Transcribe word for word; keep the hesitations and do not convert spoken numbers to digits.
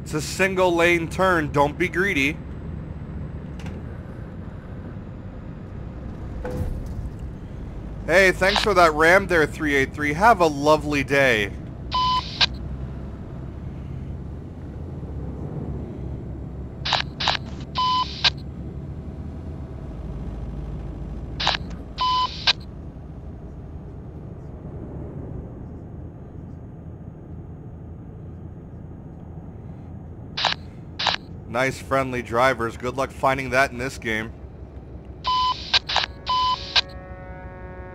It's a single lane turn. Don't be greedy. Hey, thanks for that ram there, three eight three. Have a lovely day. Nice friendly drivers. Good luck finding that in this game.